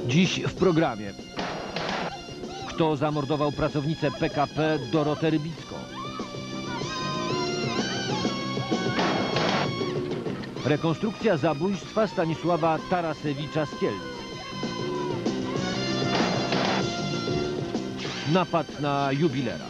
Dziś w programie. Kto zamordował pracownicę PKP Dorotę Rybicką? Rekonstrukcja zabójstwa Stanisława Tarasewicza z Kielc. Napad na jubilera.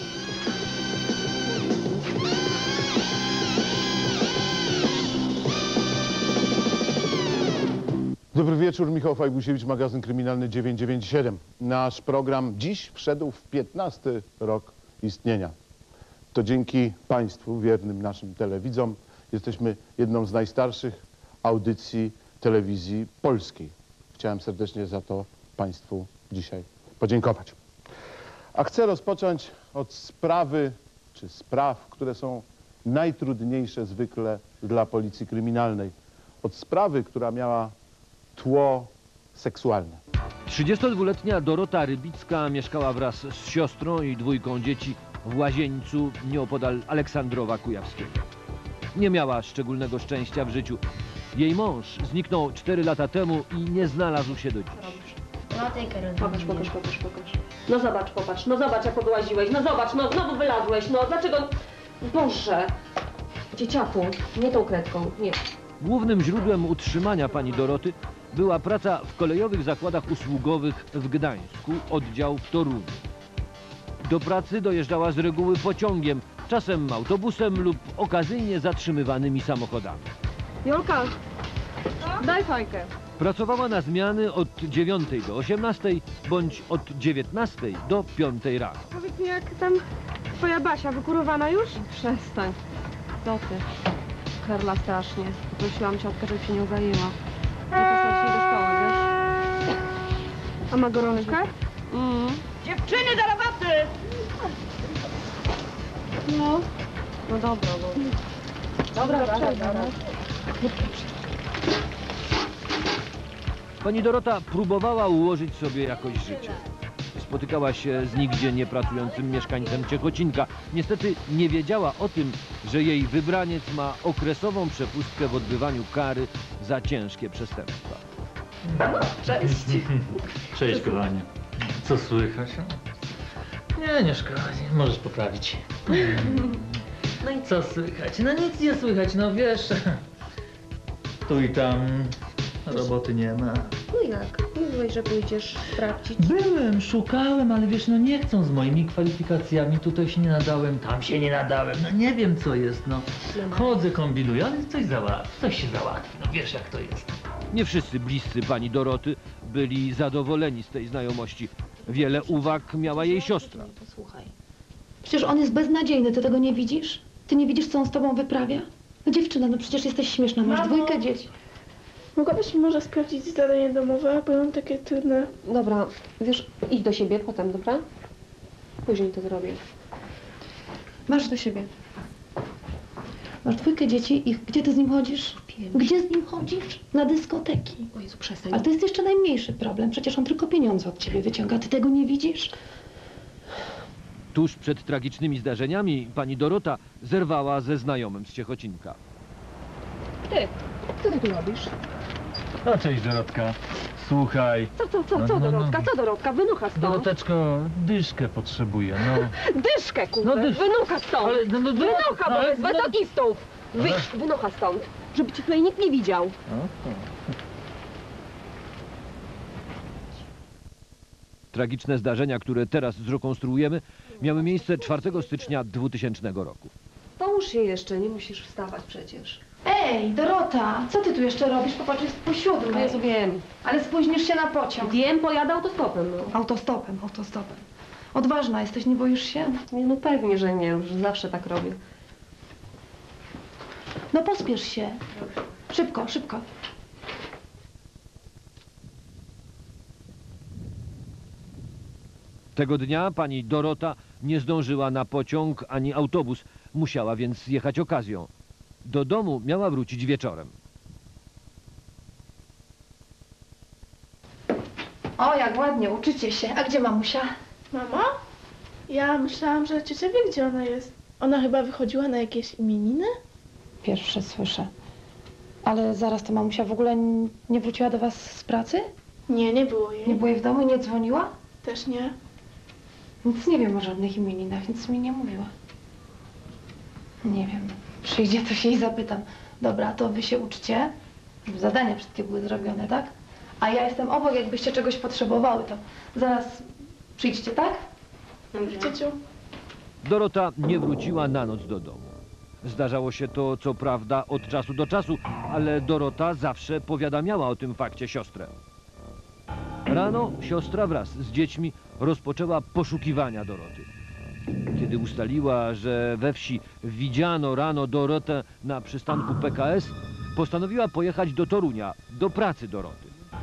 Dobry wieczór, Michał Fajbusiewicz, magazyn kryminalny 997. Nasz program dziś wszedł w 15. rok istnienia. To dzięki Państwu, wiernym naszym telewidzom, jesteśmy jedną z najstarszych audycji telewizji polskiej. Chciałem serdecznie za to Państwu dzisiaj podziękować. A chcę rozpocząć od sprawy, czy spraw, które są najtrudniejsze zwykle dla policji kryminalnej. Od sprawy, która miała tło seksualne. 32-letnia Dorota Rybicka mieszkała wraz z siostrą i dwójką dzieci w Łazieńcu nieopodal Aleksandrowa Kujawskiego. Nie miała szczególnego szczęścia w życiu. Jej mąż zniknął 4 lata temu i nie znalazł się do dziś. Pokaż. No zobacz, popatrz, no zobacz jak podłaziłeś, no zobacz, no znowu wylazłeś, no dlaczego... Boże! Dzieciaku, nie tą kredką, nie. Głównym źródłem utrzymania pani Doroty była praca w kolejowych zakładach usługowych w Gdańsku, oddział w Toruniu. Do pracy dojeżdżała z reguły pociągiem, czasem autobusem lub okazyjnie zatrzymywanymi samochodami. Jolka, daj fajkę. Pracowała na zmiany od 9 do 18 bądź od 19 do 5 rano. Powiedz mi, jak tam twoja Basia, wykurowana już? Przestań. Co ty? Karla strasznie. Prosiłam ciotkę, żeby się nią zajęła. Nie posłać jej do szkoły, wiesz? A ma gorączkę? Dziewczyny do roboty! No. No dobra, bo... Dobra. Pani Dorota próbowała ułożyć sobie jakoś życie. Spotykała się z nigdzie nie pracującym mieszkańcem Ciechocinka. Niestety nie wiedziała o tym, że jej wybraniec ma okresową przepustkę w odbywaniu kary za ciężkie przestępstwa. Cześć. Cześć, kochanie. Co słychać? Nie szkodzi. Możesz poprawić. No i co słychać? No nic nie słychać, no wiesz. Tu i tam roboty nie ma. No jak? Mówiłeś, że pójdziesz sprawdzić. Byłem, szukałem, ale wiesz, no nie chcą z moimi kwalifikacjami. Tutaj się nie nadałem, tam się nie nadałem. No nie wiem co jest, no. Chodzę, kombinuję, ale coś się załatwi. No wiesz jak to jest. Nie wszyscy bliscy pani Doroty byli zadowoleni z tej znajomości. Wiele uwag miała jej siostra. Posłuchaj. Przecież on jest beznadziejny, ty tego nie widzisz? Ty nie widzisz, co on z tobą wyprawia? No dziewczyna, no przecież jesteś śmieszna, masz dwójkę dzieci. Mogłabyś mi może sprawdzić zadanie domowe, bo mam takie trudne. Dobra, wiesz, idź do siebie potem, dobra? Później to zrobię. Masz do siebie. Masz dwójkę dzieci i gdzie ty z nim chodzisz? Gdzie z nim chodzisz? Na dyskoteki. O Jezu, przestań. Ale to jest jeszcze najmniejszy problem, przecież on tylko pieniądze od ciebie wyciąga, ty tego nie widzisz? Tuż przed tragicznymi zdarzeniami pani Dorota zerwała ze znajomym z Ciechocinka. Co ty tu robisz? No cześć Dorotka. Słuchaj. Co Dorotka? Co Dorotka? Wynucha stąd. Doroteczko, dyszkę potrzebuję, no. Dyszkę, kurde. No Wynucha stąd. Ale, Wynucha, bo jest wetokistów. Wynucha stąd. Żeby ci tutaj nikt nie widział. Tragiczne zdarzenia, które teraz zrekonstruujemy, miały miejsce 4 stycznia 2000 roku. Połóż się jeszcze, nie musisz wstawać przecież. Ej, Dorota, co ty tu jeszcze robisz? Popatrz, jest po 7. No ja wiem. Ale spóźnisz się na pociąg. Wiem, pojadę autostopem, no. Autostopem. Odważna jesteś, nie boisz się? Nie, no pewnie, że nie. Już zawsze tak robię. No pospiesz się. Szybko. Tego dnia pani Dorota nie zdążyła na pociąg ani autobus. Musiała więc jechać okazją. Do domu miała wrócić wieczorem. O, jak ładnie, uczycie się. A gdzie mamusia? Mama? Ja myślałam, że ciocia wie, gdzie ona jest. Ona chyba wychodziła na jakieś imieniny? Pierwsze słyszę. Ale zaraz to mamusia w ogóle nie wróciła do was z pracy? Nie, nie było Nie jej. było jej w domu, nie dzwoniła? Też nie. Nic nie wiem o żadnych imieninach, nic mi nie mówiła. Nie wiem. Przyjdzie, to się jej zapytam. Dobra, to wy się uczcie. Żeby zadania wszystkie były zrobione, tak? A ja jestem obok, jakbyście czegoś potrzebowały, to zaraz przyjdźcie, tak? Ciociu, Dorota nie wróciła na noc do domu. Zdarzało się to, co prawda, od czasu do czasu, ale Dorota zawsze powiadamiała o tym fakcie siostrę. Rano siostra wraz z dziećmi rozpoczęła poszukiwania Doroty. Kiedy ustaliła, że we wsi widziano rano Dorotę na przystanku PKS, postanowiła pojechać do Torunia, do pracy Doroty.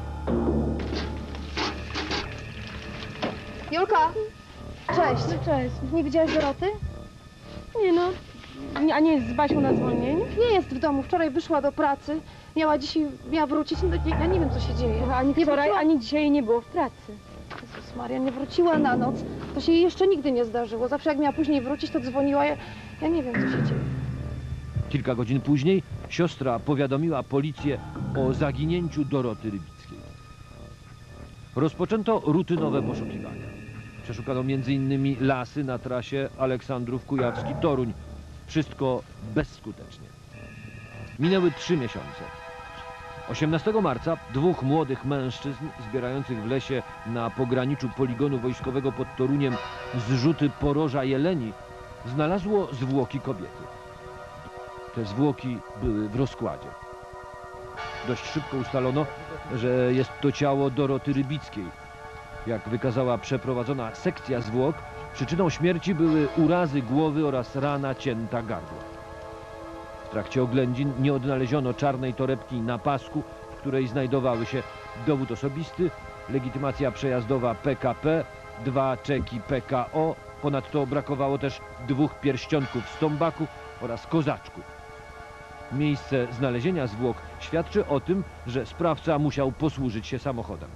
Julka! Cześć. Cześć. Nie widziałaś Doroty? Nie no, a nie jest z Basią na zwolnieniu? Nie jest w domu. Wczoraj wyszła do pracy. Miała wrócić. No, ja nie wiem, co się dzieje. Ani nie wczoraj, wróciła. ani dzisiaj jej nie było w pracy. Jezus Maria, nie wróciła na noc. To się jej jeszcze nigdy nie zdarzyło. Zawsze jak miała później wrócić, to dzwoniła. Ja nie wiem, co się dzieje. Kilka godzin później siostra powiadomiła policję o zaginięciu Doroty Rybickiej. Rozpoczęto rutynowe poszukiwania. Przeszukano m.in. lasy na trasie Aleksandrów-Kujawski-Toruń. Wszystko bezskutecznie. Minęły 3 miesiące. 18 marca 2 młodych mężczyzn zbierających w lesie na pograniczu poligonu wojskowego pod Toruniem zrzuty poroża jeleni znalazło zwłoki kobiety. Te zwłoki były w rozkładzie. Dość szybko ustalono, że jest to ciało Doroty Rybickiej. Jak wykazała przeprowadzona sekcja zwłok, przyczyną śmierci były urazy głowy oraz rana cięta gardła. W trakcie oględzin nie odnaleziono czarnej torebki na pasku, w której znajdowały się dowód osobisty, legitymacja przejazdowa PKP, 2 czeki PKO, ponadto brakowało też 2 pierścionków z tombaku oraz kozaczków. Miejsce znalezienia zwłok świadczy o tym, że sprawca musiał posłużyć się samochodem.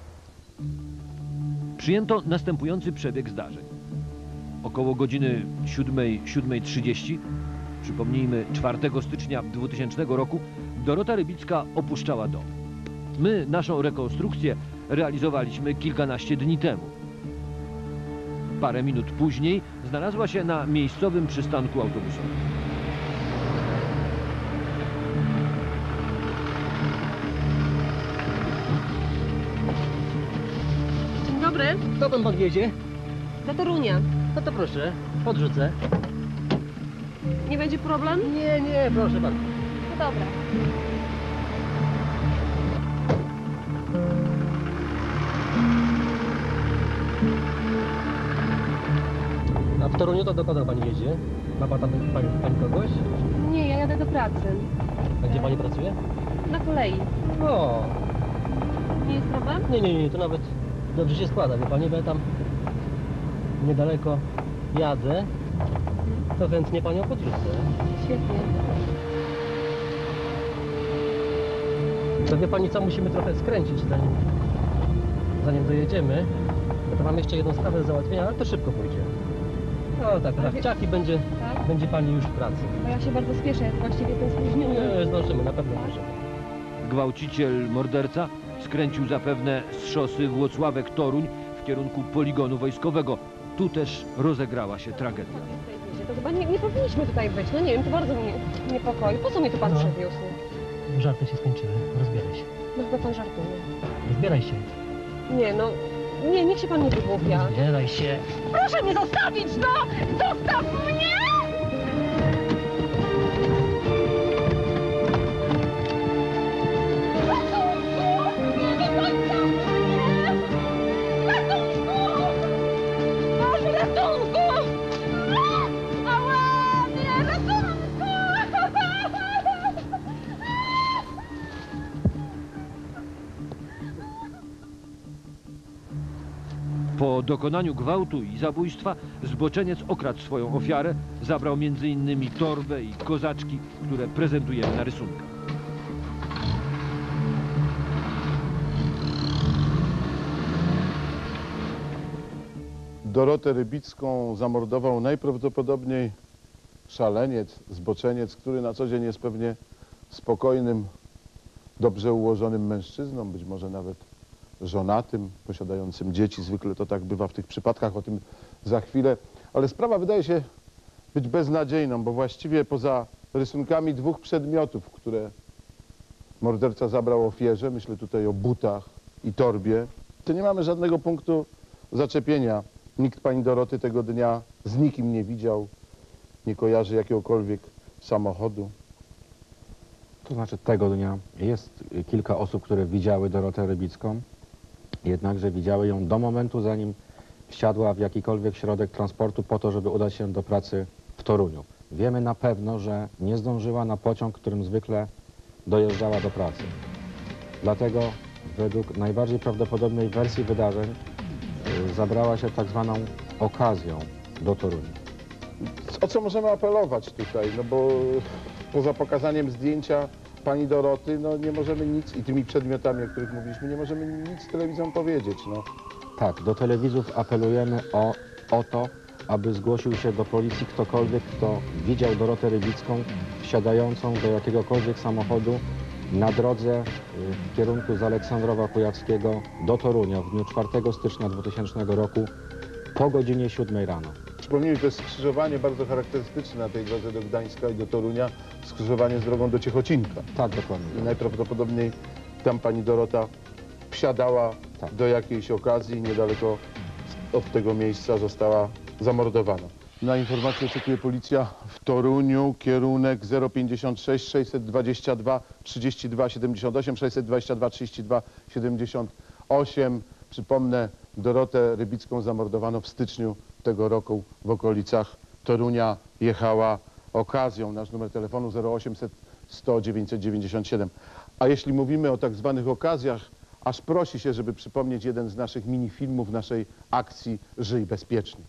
Przyjęto następujący przebieg zdarzeń. Około godziny 7:30, przypomnijmy 4 stycznia 2000 roku, Dorota Rybicka opuszczała dom. My naszą rekonstrukcję realizowaliśmy kilkanaście dni temu. Parę minut później znalazła się na miejscowym przystanku autobusowym. Dzień dobry, Dokąd pan jedzie? do Torunia. No to proszę, podrzucę. Nie będzie problem? Nie, proszę bardzo. No dobra. A w Toruniu to dokąd pani jedzie? Ma pan tam pani kogoś? Nie, ja jadę do pracy. A gdzie pani pracuje? Na kolei. O, Nie jest problem? nie, to nawet dobrze się składa, wie pani, bo ja tam niedaleko jadę, to chętnie panią podrzucę. Świetnie. To wie pani co, musimy trochę skręcić zanim dojedziemy. Bo to mam jeszcze jedną sprawę do załatwienia, ale to szybko pójdzie. No tak, rachciaki będzie pani już w pracy. Bo ja się bardzo spieszę, jak właściwie jestem spóźniony. Nie, zdążymy, na pewno zdążymy. Gwałciciel, morderca skręcił zapewne z szosy Włocławek-Toruń w kierunku poligonu wojskowego. Tu też rozegrała się tragedia. To chyba nie powinniśmy tutaj być. No nie wiem, to bardzo mnie niepokoi. Po co mnie tu pan przywiózł? Żarty się skończyły, rozbieraj się. No chyba pan żartuje. Rozbieraj się. Nie, no... Nie, niech się pan nie wygłupia. Rozbieraj się. Proszę mnie zostawić, no! Zostaw mnie! Po dokonaniu gwałtu i zabójstwa zboczeniec okradł swoją ofiarę, zabrał m.in. torbę i kozaczki, które prezentujemy na rysunkach. Dorotę Rybicką zamordował najprawdopodobniej szaleniec, zboczeniec, który na co dzień jest pewnie spokojnym, dobrze ułożonym mężczyzną, być może nawet żonatym, posiadającym dzieci. Zwykle to tak bywa w tych przypadkach, o tym za chwilę. Ale sprawa wydaje się być beznadziejną, bo właściwie poza rysunkami dwóch przedmiotów, które morderca zabrał ofierze, myślę tutaj o butach i torbie, to nie mamy żadnego punktu zaczepienia. Nikt pani Doroty tego dnia z nikim nie widział, nie kojarzy jakiegokolwiek samochodu. To znaczy tego dnia jest kilka osób, które widziały Dorotę Rybicką, jednakże widziały ją do momentu, zanim wsiadła w jakikolwiek środek transportu po to, żeby udać się do pracy w Toruniu. Wiemy na pewno, że nie zdążyła na pociąg, którym zwykle dojeżdżała do pracy. Dlatego według najbardziej prawdopodobnej wersji wydarzeń zabrała się tak zwaną okazją do Toruniu. O co możemy apelować tutaj? No bo poza pokazaniem zdjęcia pani Doroty, no nie możemy nic, i tymi przedmiotami, o których mówiliśmy, nie możemy nic telewizjom powiedzieć, no. Tak, do telewizów apelujemy o to, aby zgłosił się do policji ktokolwiek, kto widział Dorotę Rybicką wsiadającą do jakiegokolwiek samochodu na drodze w kierunku z Aleksandrowa Kujawskiego do Torunia w dniu 4 stycznia 2000 roku po godzinie 7 rano. Przypomnijmy, to jest skrzyżowanie bardzo charakterystyczne na tej drodze do Gdańska i do Torunia, skrzyżowanie z drogą do Ciechocińca. Tak, dokładnie. I najprawdopodobniej tam pani Dorota wsiadała do jakiejś okazji, niedaleko od tego miejsca została zamordowana. Na informację oczekuje policja w Toruniu, kierunek 056 622 32 78, 622 32 78. Przypomnę, Dorotę Rybicką zamordowano w styczniu tego roku w okolicach Torunia. Jechała okazją. Nasz numer telefonu 0800 100 997. A jeśli mówimy o tak zwanych okazjach, aż prosi się, żeby przypomnieć jeden z naszych minifilmów naszej akcji Żyj bezpiecznie.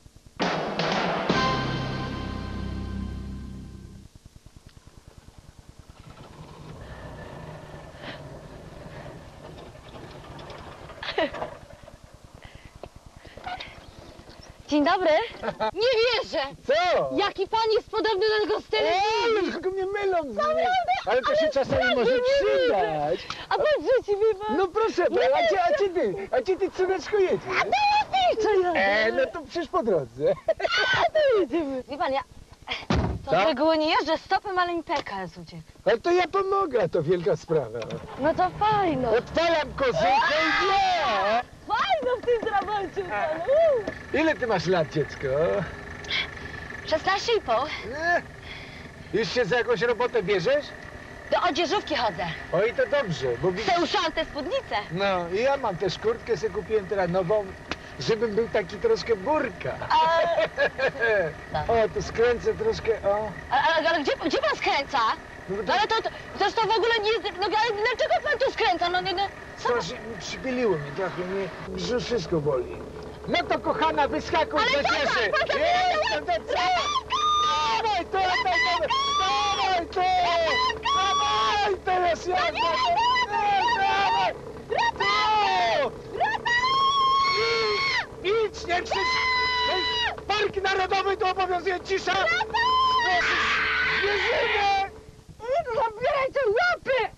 Dzień dobry. Nie wierzę. Co? Jaki pan jest podobny do tego z telewizji. Tylko mnie mylą z nim. Naprawdę? Ale to się czasami może przydać. A pan życie wie pan? No proszę, a gdzie ty córeczko jedziesz? A to ja co ja? No to przecież po drodze. Wie pan, ja to Tak? z reguły nie jeżdżę stopem, ale mi PKS uciekł. Ale to ja pomogę, to wielka sprawa. No to fajno. Odpalam kozykę i nie! Fajno w tym trabancie pan. Ile ty masz lat, dziecko? 16,5. Już się za jakąś robotę bierzesz? Do odzieżówki chodzę. Oj, to dobrze, bo widzisz... Chcę uszante spódnicę. No, i ja mam też kurtkę, sobie kupiłem teraz nową, żebym był taki troszkę burka. O, tu skręcę troszkę, o. Ale gdzie pan skręca? No, No ale to w ogóle nie jest... No ale dlaczego pan tu skręca? No nie, no... Coś przypiliło mnie trochę, mnie brzuch wszystko boli. No to kochana, wyskakuj Ale do pan, cieszy! pan, Dawaj, dawaj, teraz jazda! Dawaj! Idź, nie krzycz! To jest Park Narodowy, tu obowiązuje cisza! Wierzymy! Zabieraj te łapy!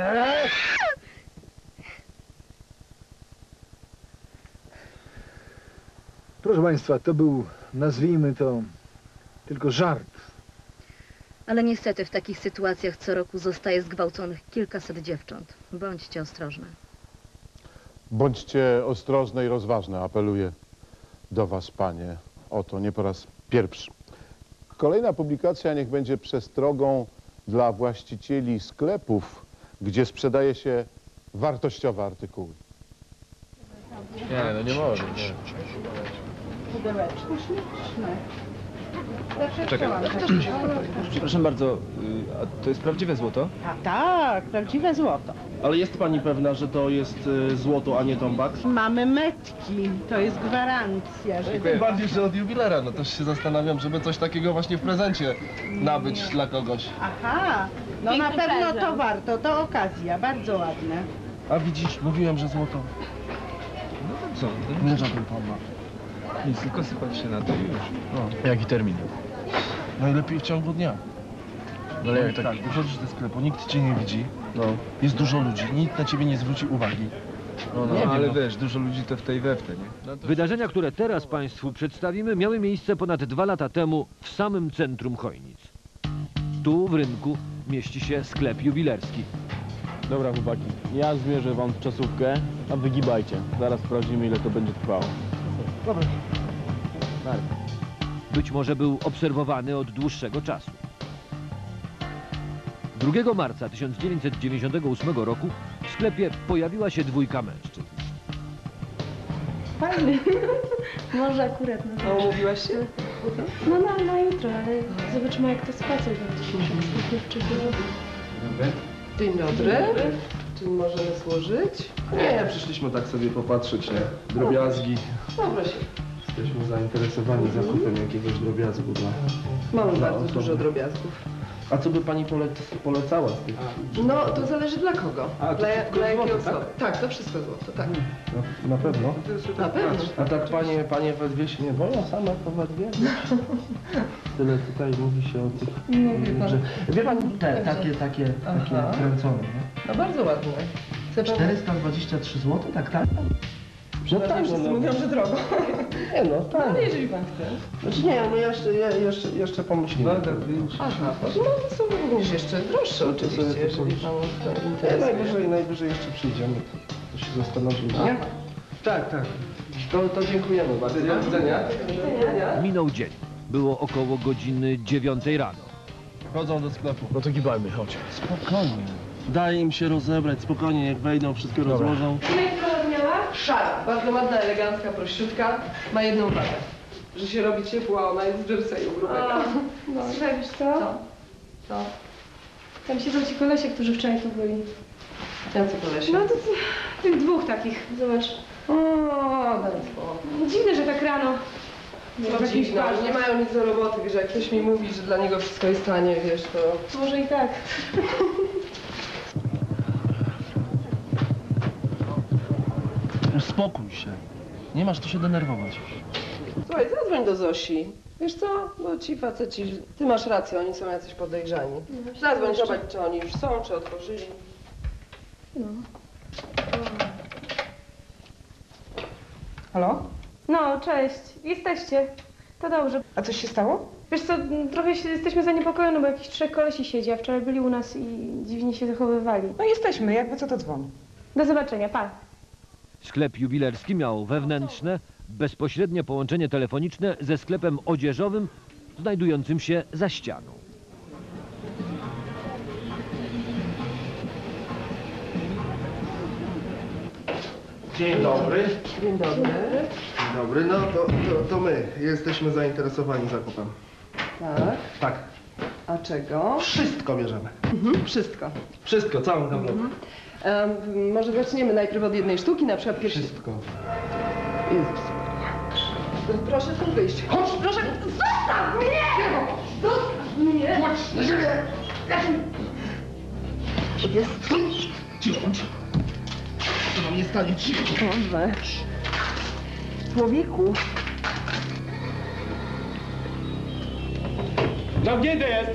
Proszę Państwa, to był, nazwijmy to, tylko żart. Ale niestety w takich sytuacjach co roku zostaje zgwałconych kilkaset dziewcząt. Bądźcie ostrożne. Bądźcie ostrożne i rozważne, apeluję do was, panie, o to nie po raz pierwszy. Kolejna publikacja niech będzie przestrogą dla właścicieli sklepów, gdzie sprzedaje się wartościowe artykuły. Nie, no nie może. Nie. Pudełeczko śliczne. Czekaj, przepraszam bardzo, a to jest prawdziwe złoto? A tak, prawdziwe złoto. Ale jest pani pewna, że to jest złoto, a nie tombak? Mamy metki, to jest gwarancja, że... Tym bardziej, że od jubilera, no też się zastanawiam, żeby coś takiego właśnie w prezencie nabyć dla kogoś. Aha, no na Piękny pewno prezent. to warto, to okazja, bardzo ładne. A widzisz, mówiłem, że złoto. No to co? Nie żaden tombak. Nic, tylko sypać się na to i już. No. Jaki termin? Najlepiej w ciągu dnia. No ale jak tak? Tak, wychodzisz do sklepu, nikt cię nie widzi, No. jest dużo ludzi, nikt na ciebie nie zwróci uwagi. No, ale wiesz, dużo ludzi to w tej we w te, nie? Wydarzenia, które teraz Państwu przedstawimy, miały miejsce ponad 2 lata temu w samym centrum Chojnic. Tu w rynku mieści się sklep jubilerski. Dobra chłopaki, ja zmierzę wam czasówkę, a wygibajcie. Zaraz sprawdzimy, ile to będzie trwało. Dobra. Być może był obserwowany od dłuższego czasu. 2 marca 1998 roku w sklepie pojawiła się 2 mężczyzn. Fajny. Może akurat. A umówiłaś się? No na jutro, ale zobaczymy jak to spacer będzie. Dzień dobry. Czy możemy służyć? Nie, przyszliśmy tak sobie popatrzeć na drobiazgi. Dobra się. Jesteśmy zainteresowani zakupem jakiegoś drobiazgu dla... Mamy dla bardzo osoby. dużo drobiazgów. A co by pani polecała z tych? No, to zależy dla kogo. A, to dla wszystko jakiej złoto, osoby. Tak, to wszystko złoto, tak. Na pewno? Na pewno. A tak panie we dwie się nie boją? Same po we dwie? Tyle tutaj mówi się o tych... No, wie pan. że... Wie pani, takie kręcone, nie? No bardzo ładne. Chce pan... 423 zł, tak? No tak, wszyscy mówią, że drogo. Nie no, No, tak. ale jeżeli pan chce. Znaczy nie, no jeszcze pomyślimy. Aha, no są również jeszcze droższe oczywiście, jeżeli pan to interesuje. Najwyżej jeszcze przyjdziemy, to się zastanowimy, nie? Tak. To dziękujemy bardzo. Do widzenia. Minął dzień. Było około godziny 9 rano. Chodzą do sklepu. No to gibajmy, chodź. Spokojnie. Daj im się rozebrać, spokojnie, jak wejdą, wszystko rozłożą. Szara, bardzo ładna, elegancka, prościutka. Ma jedną wadę, że się robi ciepło, a ona jest z jerseyu grubego. No. Słuchaj, wiesz co? Co? Tam siedzą ci kolesie, którzy wczoraj tu byli. Jacy kolesie? No to tych 2 takich, zobacz. O, daj spokój. Dziwne, że tak rano. Co dziwne, że nie mają nic do roboty, wiesz, jak ktoś mi mówi, że dla niego wszystko jest tanie, wiesz, to... Może i tak. Uspokój się. Nie masz tu się denerwować. Słuchaj, zadzwoń do Zosi. Wiesz co, bo ci faceci, ty masz rację, oni są jacyś podejrzani. Zadzwoń, zobacz, czy oni już są, czy otworzyli. No. Halo? No, cześć. Jesteście. To dobrze. A coś się stało? Wiesz co, trochę jesteśmy zaniepokojeni, bo jakichś 3 kolesi siedzi, a wczoraj byli u nas i dziwnie się zachowywali. No jesteśmy, jakby co to dzwoni. Do zobaczenia, pa. Sklep jubilerski miał wewnętrzne, bezpośrednie połączenie telefoniczne ze sklepem odzieżowym znajdującym się za ścianą. Dzień dobry. Dzień dobry. Dzień dobry, no to my jesteśmy zainteresowani zakupem. Tak. Tak. A czego? Wszystko bierzemy. Wszystko. Wszystko, całą kablotę. Może zaczniemy najpierw od jednej sztuki, na przykład pierwszy... Wszystko. Jezus. Proszę tu wyjść. Chodź, proszę. Zostaw mnie! Zostaw mnie! Chodź na ziemię! Jest. Cicho, bądź. To nam nie stanie, cicho. Boże. Człowieku. Zamknięte jest!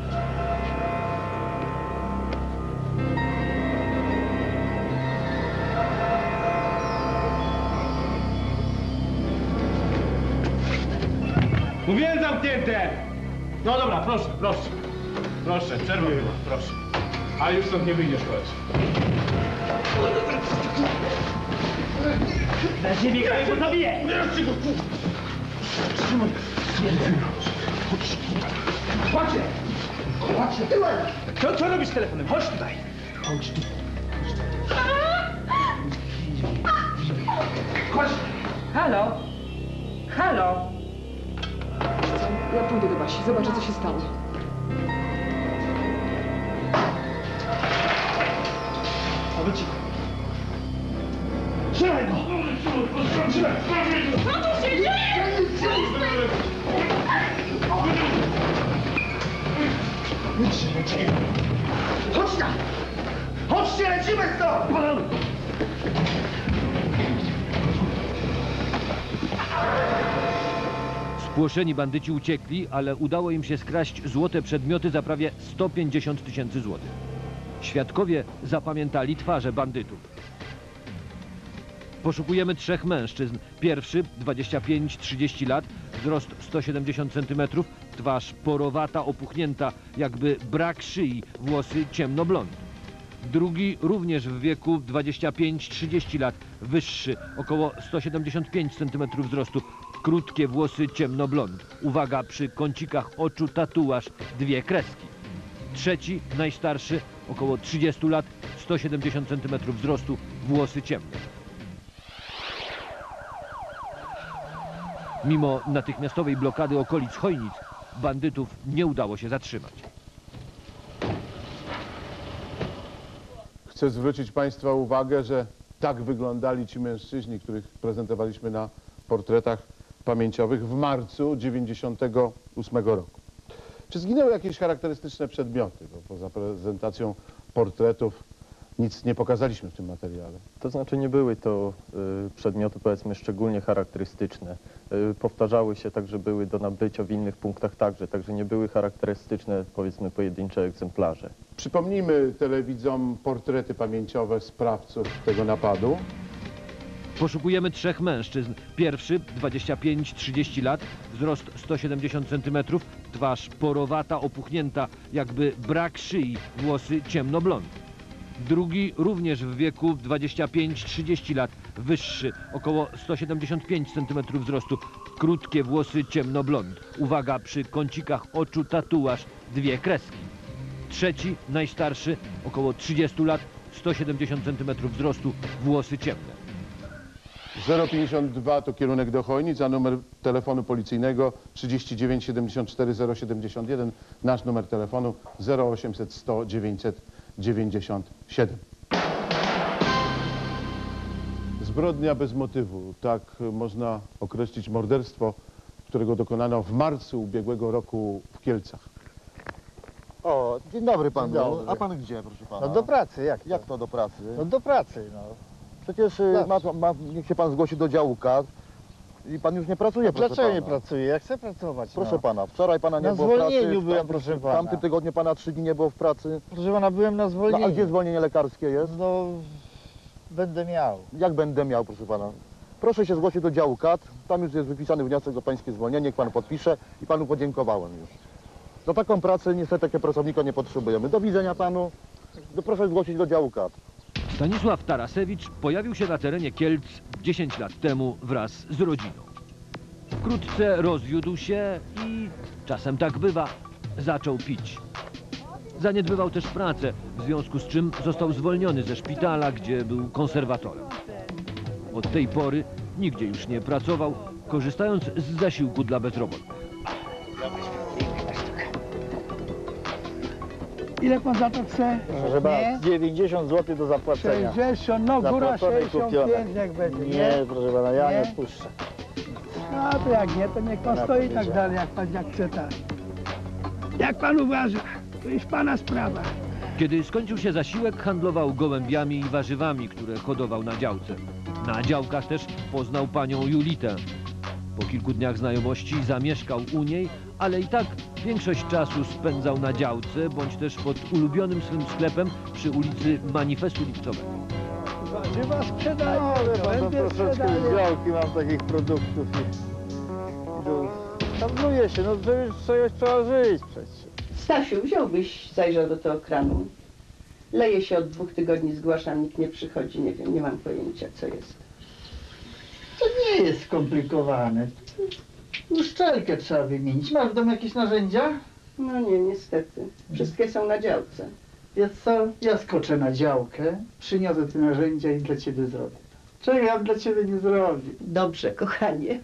Mówiłem zamknięte! No dobra, proszę. Proszę, przerwę chyba, proszę. Ale już stąd nie wyjdziesz, chodź. Na ziemię, bo zabiję! Trzymaj. Chodźcie! Chodźcie, tyłem! Co robisz z telefonem? Chodź tutaj! Chodź tu. Chodź! Halo? Halo? Ja pójdę do Basi, zobaczę, co się stało. Aby cicho. Trzymaj go! Trzymaj! Co tu się dzieje? Chodź tam! Chodźcie, lecimy stąd! Spłoszeni bandyci uciekli, ale udało im się skraść złote przedmioty za prawie 150 000 złotych. Świadkowie zapamiętali twarze bandytów. Poszukiwamy 3 mężczyzn. Pierwszy 25-30 lat, wzrost 170 cm, twarz porowata, opuchnięta, jakby brak szyi, włosy ciemnoblond. Drugi również w wieku 25-30 lat, wyższy, około 175 cm wzrostu, krótkie włosy ciemnoblond. Uwaga, przy kącikach oczu tatuaż, 2 kreski. Trzeci, najstarszy, około 30 lat, 170 cm wzrostu, włosy ciemne. Mimo natychmiastowej blokady okolic Chojnic, bandytów nie udało się zatrzymać. Chcę zwrócić Państwa uwagę, że tak wyglądali ci mężczyźni, których prezentowaliśmy na portretach pamięciowych w marcu 1998 roku. Czy zginęły jakieś charakterystyczne przedmioty? Bo poza prezentacją portretów nic nie pokazaliśmy w tym materiale. To znaczy nie były to przedmioty, powiedzmy, szczególnie charakterystyczne. Powtarzały się, także były do nabycia w innych punktach także nie były charakterystyczne, powiedzmy, pojedyncze egzemplarze. Przypomnijmy telewidzom portrety pamięciowe sprawców tego napadu. Poszukujemy 3 mężczyzn. Pierwszy 25-30 lat, wzrost 170 cm, twarz porowata, opuchnięta, jakby brak szyi, włosy ciemnoblond. Drugi również w wieku 25-30 lat, wyższy, około 175 cm wzrostu, krótkie włosy ciemnoblond. Uwaga, przy kącikach oczu tatuaż, 2 kreski. Trzeci, najstarszy, około 30 lat, 170 cm wzrostu, włosy ciemne. 052 to kierunek do Chojnic, a numer telefonu policyjnego 39 74 071, nasz numer telefonu 0800 100 997. Zbrodnia bez motywu, tak można określić morderstwo, którego dokonano w marcu ubiegłego roku w Kielcach. O, dzień dobry panu. Dzień dobry. A pan gdzie, proszę pana? No do pracy, Jak to do pracy? No do pracy, no. Przecież niech się pan zgłosi do działka i pan już nie pracuje, proszę Dlaczego pana. nie pracuję? Ja chcę pracować. Proszę no. pana, wczoraj pana nie Na było w pracy. zwolnieniu byłem, proszę pana. W tamtym tygodniu pana 3 dni nie było w pracy. Proszę pana, byłem na zwolnieniu. No, a gdzie zwolnienie lekarskie jest? No, będę miał. Jak będę miał, proszę pana? Proszę się zgłosić do działu KAT, tam już jest wypisany wniosek o pańskie zwolnienie, niech pan podpisze i panu podziękowałem już. Za taką pracę niestety takiego pracownika nie potrzebujemy. Do widzenia panu. Proszę zgłosić do działu KAT. Stanisław Tarasewicz pojawił się na terenie Kielc 10 lat temu wraz z rodziną. Wkrótce rozwiódł się i, czasem tak bywa, zaczął pić. Zaniedbywał też pracę, w związku z czym został zwolniony ze szpitala, gdzie był konserwatorem. Od tej pory nigdzie już nie pracował, korzystając z zasiłku dla bezrobotnych. Ile pan za to chce? Proszę pana, 90 zł do zapłacenia. 60, no góra Zapłacone i 65 kupione. jak będzie, Nie, proszę pana, ja nie Nie? odpuszczę. No to jak nie, to niech pan Ja stoi tak powiedziałem. dalej, jak pan jak chce tak. Jak pan uważa, to jest pana sprawa. Kiedy skończył się zasiłek, handlował gołębiami i warzywami, które hodował na działce. Na działkach też poznał panią Julitę. Po kilku dniach znajomości zamieszkał u niej, ale i tak większość czasu spędzał na działce, bądź też pod ulubionym swym sklepem przy ulicy Manifestu Lipcowego. Warzywa sprzedaje, No, ale pan to gołębie troszeczkę sprzedaje. z działki mam takich produktów i handluje się, no przecież czegoś trzeba żyć przecież. Stasiu, wziąłbyś, zajrzał do tego kranu. Leje się od 2 tygodni, zgłaszam, nikt nie przychodzi, nie wiem, nie mam pojęcia co jest. To nie jest skomplikowane. Uszczelkę trzeba wymienić. Masz w domu jakieś narzędzia? No nie, niestety. Wszystkie są na działce. Wiesz co, ja skoczę na działkę, przyniosę te narzędzia i dla ciebie zrobię. Czego ja dla ciebie nie zrobię? Dobrze, kochanie.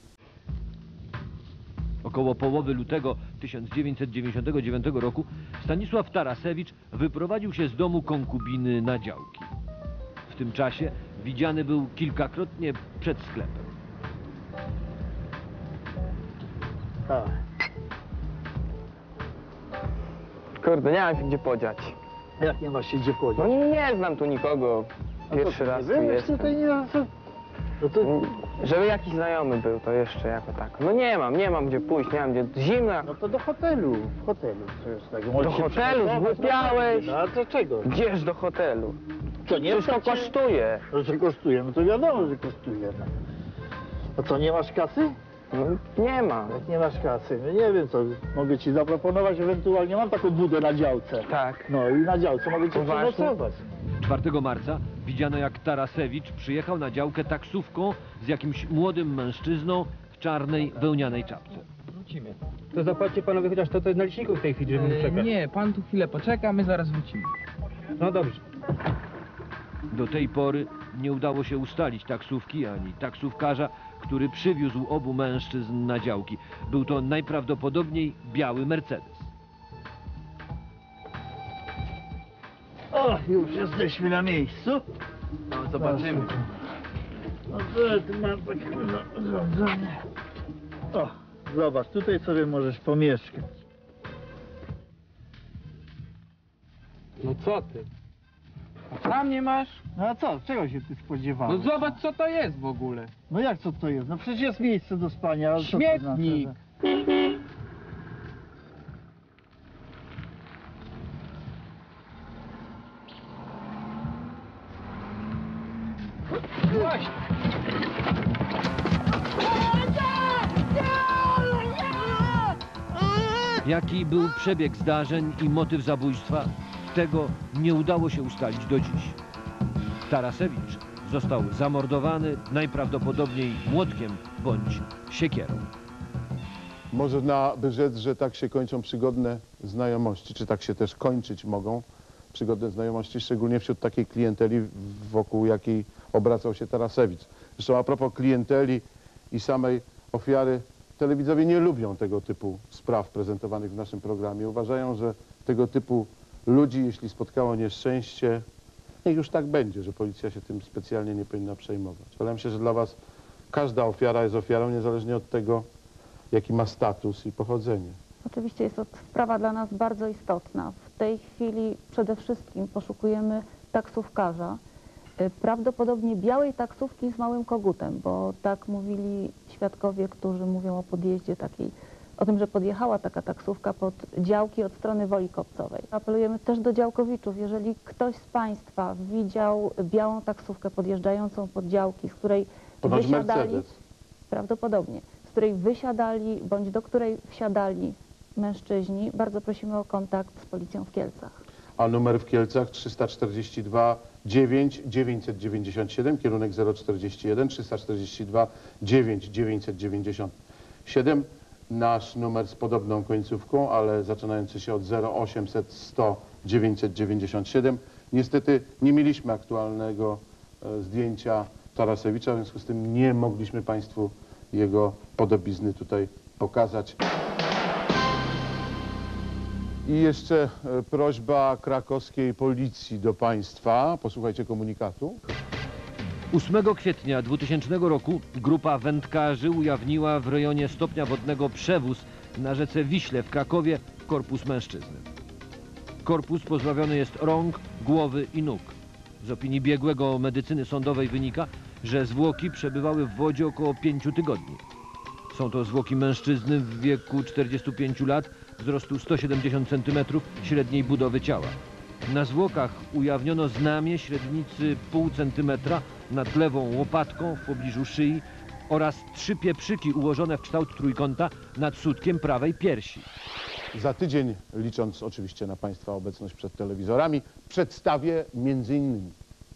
Około połowy lutego 1999 roku Stanisław Tarasewicz wyprowadził się z domu konkubiny na działki. W tym czasie widziany był kilkakrotnie przed sklepem. Kurde, nie mam się gdzie podziać. Jak nie masz się gdzie podziać? No nie znam tu nikogo. Pierwszy raz tu jestem. Tutaj nie ma co... No to... Żeby jakiś znajomy był, to jeszcze jako tak. No nie mam gdzie pójść, nie mam gdzie... Zimno. No to do hotelu, w hotelu. Przecież tak, Do hotelu? Zgłupiałeś? No a to czego? Gdzież do hotelu? Co nie? Przecież to kosztuje. No co kosztuje? No to wiadomo, że kosztuje. No. A co, nie masz kasy? No, nie ma. Jak nie masz kasy, no nie wiem co, mogę ci zaproponować ewentualnie, mam taką budę na działce. Tak. No i na działce mogę cię Poważnie? przygotować. 4 marca widziano, jak Tarasewicz przyjechał na działkę taksówką z jakimś młodym mężczyzną w czarnej wełnianej czapce. Wrócimy. To zapłaćcie panowie chociaż to jest na liczniku w tej chwili, żeby nie czekać. Nie, pan tu chwilę poczeka, my zaraz wrócimy. No dobrze. Do tej pory nie udało się ustalić taksówki ani taksówkarza, który przywiózł obu mężczyzn na działki. Był to najprawdopodobniej biały Mercedes. O, już jesteśmy na miejscu. No, zobaczymy. No co ty mam takiego urządzenie? O, zobacz, tutaj sobie możesz pomieszkać. No co ty? A sam nie masz? No a co, czego się ty spodziewałeś? No zobacz co to jest w ogóle. No jak co to jest? No przecież jest miejsce do spania. Ale co to Śmietnik. znaczy, Właśnie. Jaki był przebieg zdarzeń i motyw zabójstwa, tego nie udało się ustalić do dziś. Tarasewicz został zamordowany najprawdopodobniej młotkiem bądź siekierą. Można by rzec, że tak się kończą przygodne znajomości, czy tak się też kończyć mogą przygodne znajomości, szczególnie wśród takiej klienteli, wokół jakiej obracał się Tarasewicz. Zresztą a propos klienteli i samej ofiary, telewidzowie nie lubią tego typu spraw prezentowanych w naszym programie. Uważają, że tego typu ludzi, jeśli spotkało nieszczęście, niech już tak będzie, że policja się tym specjalnie nie powinna przejmować. Ale myślę, że dla was każda ofiara jest ofiarą, niezależnie od tego, jaki ma status i pochodzenie. Oczywiście jest to sprawa dla nas bardzo istotna. W tej chwili przede wszystkim poszukujemy taksówkarza, prawdopodobnie białej taksówki z małym kogutem, bo tak mówili świadkowie, którzy mówią o podjeździe takiej, o tym, że podjechała taka taksówka pod działki od strony Woli Kopcowej. Apelujemy też do działkowiczów, jeżeli ktoś z Państwa widział białą taksówkę podjeżdżającą pod działki, z której Ponoć wysiadali, Mercedes. prawdopodobnie, z której wysiadali bądź do której wsiadali mężczyźni, bardzo prosimy o kontakt z policją w Kielcach. A numer w Kielcach 342 9 997, kierunek 041, 342 9 997. Nasz numer z podobną końcówką, ale zaczynający się od 0800 100 997. Niestety nie mieliśmy aktualnego zdjęcia Tarasewicza, w związku z tym nie mogliśmy Państwu jego podobizny tutaj pokazać. I jeszcze prośba krakowskiej policji do Państwa. Posłuchajcie komunikatu. 8 kwietnia 2000 roku grupa wędkarzy ujawniła w rejonie stopnia wodnego przewóz na rzece Wiśle w Krakowie korpus mężczyzny. Korpus pozbawiony jest rąk, głowy i nóg. Z opinii biegłego medycyny sądowej wynika, że zwłoki przebywały w wodzie około 5 tygodni. Są to zwłoki mężczyzny w wieku 45 lat, wzrostu 170 cm, średniej budowy ciała. Na zwłokach ujawniono znamie średnicy pół centymetra nad lewą łopatką w pobliżu szyi oraz 3 pieprzyki ułożone w kształt trójkąta nad sutkiem prawej piersi. Za tydzień, licząc oczywiście na Państwa obecność przed telewizorami, przedstawię m.in.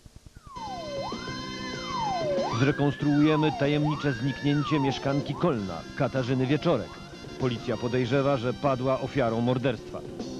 Zrekonstruujemy tajemnicze zniknięcie mieszkanki Kolna, Katarzyny Wieczorek. Policja podejrzewa, że padła ofiarą morderstwa.